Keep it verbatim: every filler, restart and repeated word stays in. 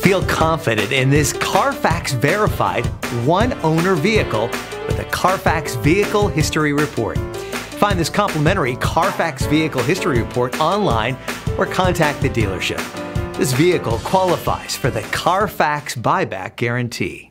Feel confident in this Carfax verified one-owner vehicle with the Carfax Vehicle History Report. Find this complimentary Carfax Vehicle History Report online or contact the dealership. This vehicle qualifies for the Carfax Buyback Guarantee.